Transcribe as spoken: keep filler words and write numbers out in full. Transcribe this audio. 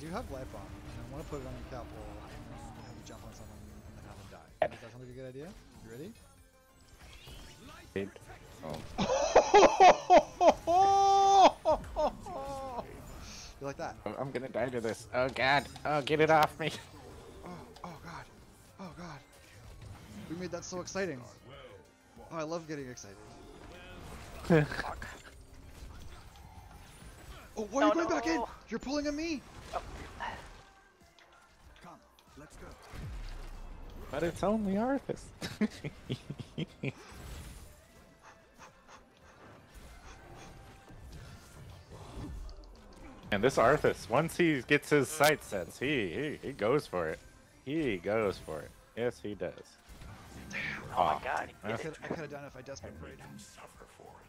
do have life on, and I want to put it on the Catbowl and have you jump on someone and have them die. Does that sound like a good idea? You ready? Oh. You like that? I'm gonna die to this. Oh god. Oh, get it off me. Oh, oh god. Oh god. We made that so exciting. Oh, I love getting excited. Fuck. Oh, why No, are you going no. back in? You're pulling on me. Oh. Come, let's go. But it's only Arthas. And this Arthas, once he gets his sight sense, he, he he goes for it. He goes for it. Yes, he does. Oh my god. I could I could have done it if I desperate prayed. Suffer for it.